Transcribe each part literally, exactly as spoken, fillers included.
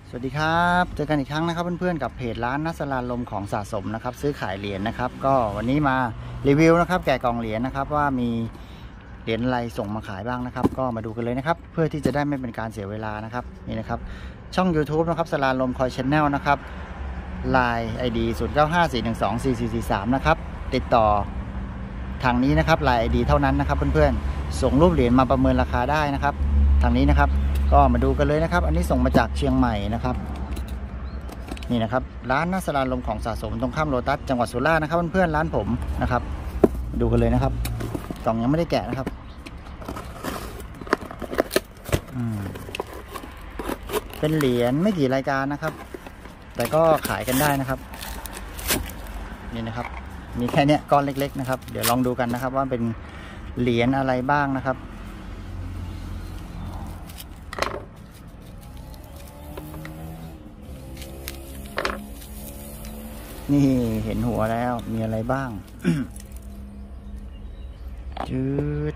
สวัสดีครับเจอกันอีกครั้งนะครับเพื่อนๆกับเพจร้านนัสลานลมของสะสมนะครับซื้อขายเหรียญนะครับก็วันนี้มารีวิวนะครับแกะกล่องเหรียญนะครับว่ามีเหรียญอะไรส่งมาขายบ้างนะครับก็มาดูกันเลยนะครับเพื่อที่จะได้ไม่เป็นการเสียเวลานะครับนี่นะครับช่อง YouTube นะครับสลานลมคอยชแนลนะครับไลน์ ไอ ดี ศูนย์ เก้า ห้า สี่ หนึ่ง สอง สี่ สี่ สี่ สามนะครับติดต่อทางนี้นะครับไลน์ ไอ ดี เท่านั้นนะครับเพื่อนๆส่งรูปเหรียญมาประเมินราคาได้นะครับทางนี้นะครับก็มาดูกันเลยนะครับอันนี้ส่งมาจากเชียงใหม่นะครับนี่นะครับร้านนัสลานลมของสะสมตรงข้ามโลตัสจังหวัดสุราษฎร์นะครับเพื่อนๆร้านผมนะครับดูกันเลยนะครับกล่องยังไม่ได้แกะนะครับเป็นเหรียญไม่กี่รายการนะครับแต่ก็ขายกันได้นะครับนี่นะครับมีแค่นี้ก้อนเล็กๆนะครับเดี๋ยวลองดูกันนะครับว่าเป็นเหรียญอะไรบ้างนะครับนี่เห็นหัวแล้วมีอะไรบ้าง จืด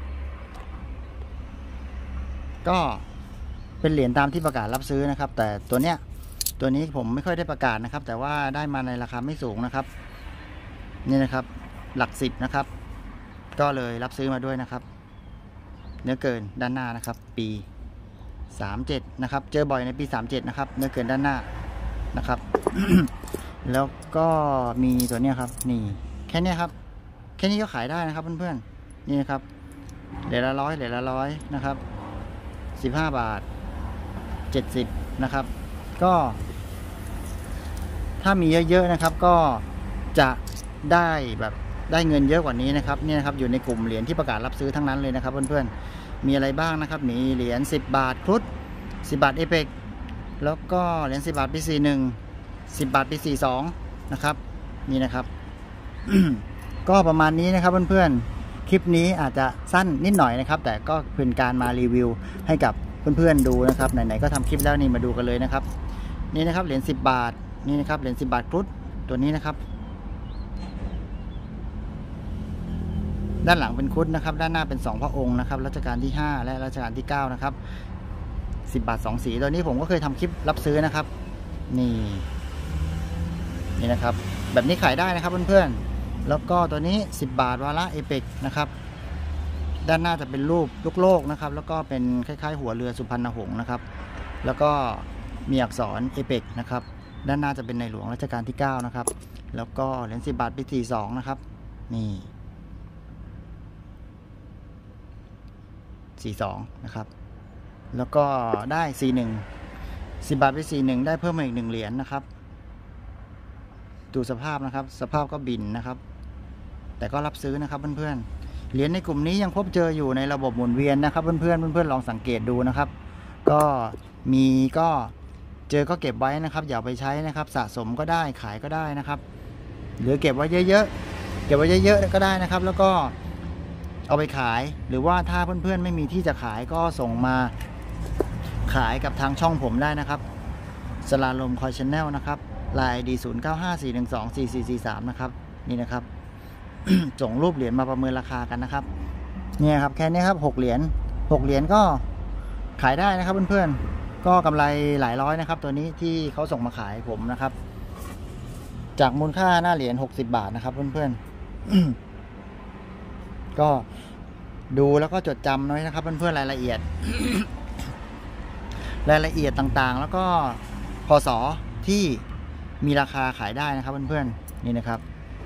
ก็เป็นเหรียญตามที่ประกาศรับซื้อนะครับแต่ตัวเนี้ยตัวนี้ผมไม่ค่อยได้ประกาศนะครับแต่ว่าได้มาในราคาไม่สูงนะครับนี่นะครับหลักสิบนะครับก็เลยรับซื้อมาด้วยนะครับเนื้อเกินด้านหน้านะครับปีสามเจ็ดนะครับเจอบ่อยในปีสามเจ็ดนะครับเนื้อเกินด้านหน้านะครับ แล้วก็มีตัวเนี้ยครับนี่แค่นี้ครับแค่นี้ก็ขายได้นะครับเพื่อนๆนี่นะครับเหรียญละร้อยเหรียญละร้อยนะครับสิบห้าบาทเจ็ดสิบนะครับก็ถ้ามีเยอะๆนะครับก็จะได้แบบได้เงินเยอะกว่านี้นะครับนี่นะครับอยู่ในกลุ่มเหรียญที่ประกาศรับซื้อทั้งนั้นเลยนะครับเพื่อนๆมีอะไรบ้างนะครับมีเหรียญสิบบาทครุฑสิบบาทเอเปกแล้วก็เหรียญสิบบาทปีสี่หนึ่งสิบบาทปีสี่สองนะครับนี่นะครับ ก็ประมาณนี้นะครับเพื่อนๆคลิปนี้อาจจะสั้นนิดหน่อยนะครับแต่ก็เป็นการมารีวิวให้กับเพื่อนๆดูนะครับไหนๆก็ทำคลิปแล้วนี่มาดูกันเลยนะครับนี่นะครับเหรียญสิบบาทนี่นะครับเหรียญสิบบาทครุฑตัวนี้นะครับด้านหลังเป็นครุฑนะครับด้านหน้าเป็นสองพระองค์นะครับรัชกาลที่ห้าและรัชกาลที่เก้านะครับสิบบาทสองสีตัวนี้ผมก็เคยทำคลิปรับซื้อนะครับนี่นี่นะครับแบบนี้ขายได้นะครับเพื่อนๆแล้วก็ตัวนี้สิบบาทวาระเอเปกนะครับด้านหน้าจะเป็นรูปลูกโลกนะครับแล้วก็เป็นคล้ายๆหัวเรือสุพรรณหงส์นะครับแล้วก็มีอักษรเอเปกนะครับด้านหน้าจะเป็นในหลวงรัชกาลที่เก้านะครับแล้วก็เหรียญสิบบาทปีสี่สองนะครับนี่สี่สองนะครับแล้วก็ได้สี่หนึ่งสิบบาทปีสี่หนึ่งได้เพิ่มมาอีกหนึ่งเหรียญนะครับดูสภาพนะครับสภาพก็บินนะครับแต่ก็รับซื้อนะครับเพื่อนๆเหรียญในกลุ่มนี้ยังพบเจออยู่ในระบบหมุนเวียนนะครับเพื่อนๆเพื่อนๆลองสังเกตดูนะครับก็มีก็เจอก็เก็บไว้นะครับอย่าไปใช้นะครับสะสมก็ได้ขายก็ได้นะครับหรือเก็บไว้เยอะๆเก็บไว้เยอะๆก็ได้นะครับแล้วก็เอาไปขายหรือว่าถ้าเพื่อนๆไม่มีที่จะขายก็ส่งมาขายกับทางช่องผมได้นะครับสลาลมคอยชแนลนะครับไลน์ ดี ศูนย์ เก้า ห้า สี่ หนึ่ง สอง สี่ สี่ สี่ สามนะครับนี่นะครับ ส่งรูปเหรียญมาประเมินราคากันนะครับเนี่ยครับแค่นี้ครับหกเหรียญหกเหรียญก็ขายได้นะครับเพื่อนๆก็กำไรหลายร้อยนะครับตัวนี้ที่เขาส่งมาขายผมนะครับจากมูลค่าหน้าเหรียญหกสิบบาทนะครับเพื่อนๆ ก็ดูแล้วก็จดจำไว้นะครับเพื่อนๆรายละเอียด รายละเอียดต่างๆแล้วก็พศที่มีราคาขายได้นะครับเพื่อนๆนี่นะครับ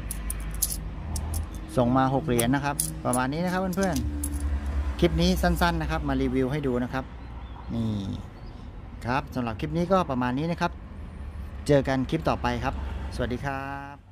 ส่งมาหกเหรียญนะครับประมาณนี้นะครับเพื่อนๆคลิปนี้สั้นๆนะครับมารีวิวให้ดูนะครับนี่ครับสำหรับคลิปนี้ก็ประมาณนี้นะครับเจอกันคลิปต่อไปครับสวัสดีครับ